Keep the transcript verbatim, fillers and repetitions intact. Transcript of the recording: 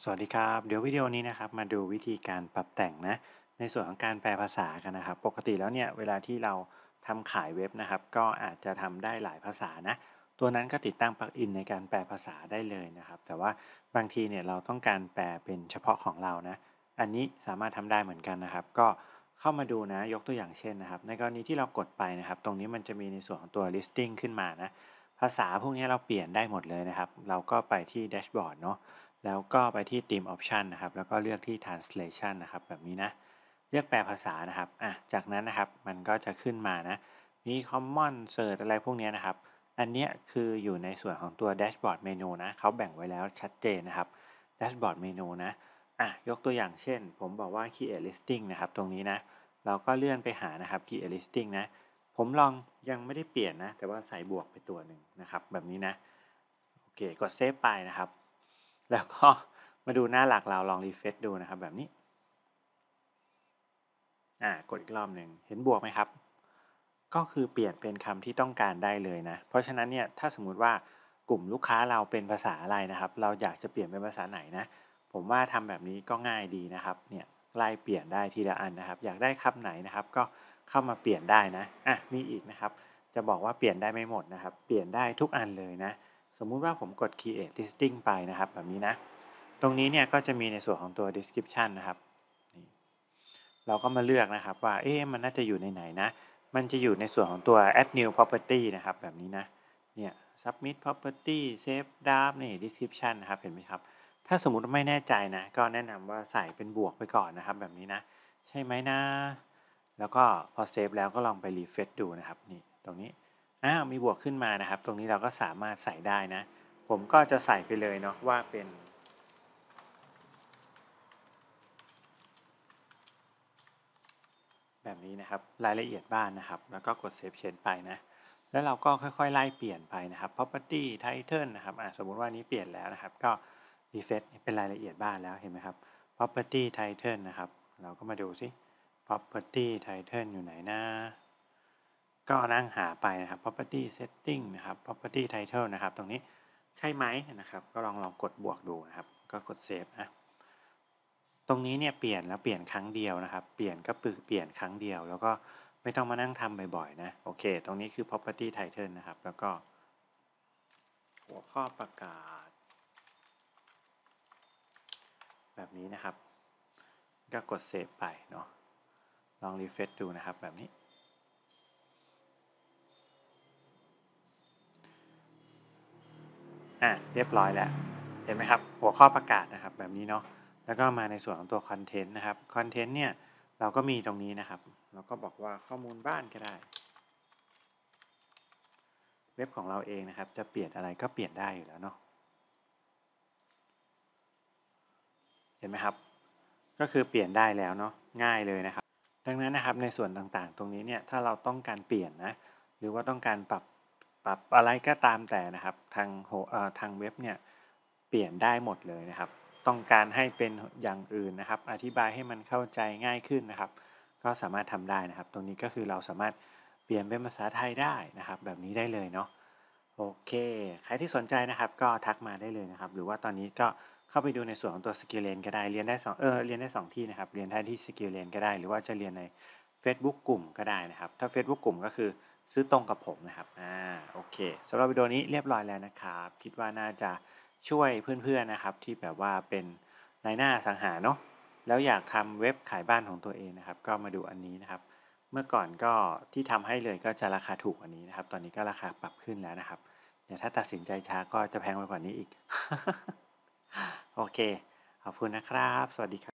สวัสดีครับเดี๋ยววิดีโอนี้นะครับมาดูวิธีการปรับแต่งนะในส่วนของการแปลภาษากันนะครับปกติแล้วเนี่ยเวลาที่เราทำขายเว็บนะครับก็อาจจะทำได้หลายภาษานะตัวนั้นก็ติดตั้งปลั๊กอินในการแปลภาษาได้เลยนะครับแต่ว่าบางทีเนี่ยเราต้องการแปลเป็นเฉพาะของเรานะอันนี้สามารถทำได้เหมือนกันนะครับก็เข้ามาดูนะยกตัวอย่างเช่นนะครับในกรณีที่เรากดไปนะครับตรงนี้มันจะมีในส่วนของตัว listing ขึ้นมานะภาษาพวกนี้เราเปลี่ยนได้หมดเลยนะครับเราก็ไปที่แดชบอร์ดเนาะ แล้วก็ไปที่ Theme Option นะครับแล้วก็เลือกที่ Translation นะครับแบบนี้นะเลือกแปลภาษานะครับอ่ะจากนั้นนะครับมันก็จะขึ้นมานะมี Common Search อะไรพวกนี้นะครับอันนี้คืออยู่ในส่วนของตัว Dashboard Menu นะเขาแบ่งไว้แล้วชัดเจนนะครับ Dashboard Menu นะอ่ะยกตัวอย่างเช่นผมบอกว่า Create Listing นะครับตรงนี้นะเราก็เลื่อนไปหานะครับ Create Listing นะผมลองยังไม่ได้เปลี่ยนนะแต่ว่าใส่บวกไปตัวหนึ่งนะครับแบบนี้นะโอเคกดเซฟไปนะครับ แล้วก็มาดูหน้าหลักเราลองรีเฟซดูนะครับแบบนี้อ่ากดอีกรอบหนึ่งเห็นบวกไหมครับก็คือเปลี่ยนเป็นคำที่ต้องการได้เลยนะเพราะฉะนั้นเนี่ยถ้าสมมุติว่ากลุ่มลูกค้าเราเป็นภาษาอะไรนะครับเราอยากจะเปลี่ยนเป็นภาษาไหนนะผมว่าทำแบบนี้ก็ง่ายดีนะครับเนี่ยไล่เปลี่ยนได้ทีละอันนะครับอยากได้คำไหนนะครับก็เข้ามาเปลี่ยนได้นะอ่ะมีอีกนะครับจะบอกว่าเปลี่ยนได้ไม่หมดนะครับเปลี่ยนได้ทุกอันเลยนะสมมุติว่าผมกด create listing ไปนะครับแบบนี้นะ ตรงนี้เนี่ยก็จะมีในส่วนของตัว description นะครับนี่เราก็มาเลือกนะครับว่าเอ๊ะมันน่าจะอยู่ในไหนนะมันจะอยู่ในส่วนของตัว add new property นะครับแบบนี้นะเนี่ย submit property save draft นี่ description นะครับเห็นไหมครับถ้าสมมุติไม่แน่ใจนะก็แนะนำว่าใส่เป็นบวกไปก่อนนะครับแบบนี้นะใช่ไหมนะแล้วก็พอเซฟแล้วก็ลองไป refresh ดูนะครับนี่ตรงนี้อ้าวมีบวกขึ้นมานะครับตรงนี้เราก็สามารถใส่ได้นะผมก็จะใส่ไปเลยเนาะว่าเป็น แบบนี้นะครับรายละเอียดบ้านนะครับแล้วก็กด Save Change ไปนะแล้วเราก็ค่อยๆไล่เปลี่ยนไปนะครับ Property Title นะครับอ่ะสมมุติว่านี้เปลี่ยนแล้วนะครับก็ Refresh เป็นรายละเอียดบ้านแล้วเห็นไหมครับ Property Title นะครับเราก็มาดูซิ Property Title อยู่ไหนนะก็นั่งหาไปนะครับ Property Setting นะครับ Property Title นะครับตรงนี้ใช่ไหมนะครับก็ลองลองกดบวกดูนะครับก็กด Save นะ ตรงนี้เนี่ยเปลี่ยนแล้วเปลี่ยนครั้งเดียวนะครับเปลี่ยนก็ปึกเปลี่ยนครั้งเดียวแล้วก็ไม่ต้องมานั่งทำบ่อยๆนะโอเคตรงนี้คือ property title นะครับแล้วก็หัวข้อประกาศแบบนี้นะครับก็กดเซฟไปเนาะลองรีเฟรชดูนะครับแบบนี้อ่ะเรียบร้อยแล้วเห็นไหมครับหัวข้อประกาศนะครับแบบนี้เนาะแล้วก็มาในส่วนของตัวคอนเทนต์นะครับคอนเทนต์เนี่ยเราก็มีตรงนี้นะครับเราก็บอกว่าข้อมูลบ้านก็ได้ เว็บของเราเองนะครับจะเปลี่ยนอะไรก็เปลี่ยนได้อยู่แล้วเนาะเห็นไหมครับก็คือเปลี่ยนได้แล้วเนาะง่ายเลยนะครับดังนั้นนะครับในส่วนต่างๆตรงนี้เนี่ยถ้าเราต้องการเปลี่ยนนะหรือว่าต้องการปรับปรับอะไรก็ตามแต่นะครับทางโหเอ่อทางเว็บเนี่ยเปลี่ยนได้หมดเลยนะครับต้องการให้เป็นอย่างอื่นนะครับอธิบายให้มันเข้าใจง่ายขึ้นนะครับก็สามารถทำได้นะครับตรงนี้ก็คือเราสามารถเปลี่ยนเป็นภาษาไทยได้นะครับแบบนี้ได้เลยเนาะ โอเค ใครที่สนใจนะครับก็ทักมาได้เลยนะครับ หรือว่าตอนนี้ก็เข้าไปดูในส่วนของตัว Skill Lane ก็ได้ เรียนได้สองเออเรียนได้สองที่นะครับ เรียนได้ที่ Skill Lane ก็ได้ หรือว่าจะเรียนใน Facebook กลุ่มก็ได้นะครับ ถ้า Facebook กลุ่มก็คือซื้อตรงกับผมนะครับอ่าโอเคสำหรับวิดีโอนี้เรียบร้อยแล้วนะครับ คิดว่าน่าจะช่วยเพื่อนๆนะครับที่แบบว่าเป็นนายหน้าอสังหาเนาะแล้วอยากทำเว็บขายบ้านของตัวเองนะครับ ก็มาดูอันนี้นะครับ เมื่อก่อนก็ที่ทำให้เลยก็จะราคาถูกกว่านี้นะครับ ตอนนี้ก็ราคาปรับขึ้นแล้วนะครับ เดี๋ยวถ้าตัดสินใจช้าก็จะแพงไปกว่านี้อีก โอเค ขอบคุณนะครับ สวัสดีครับ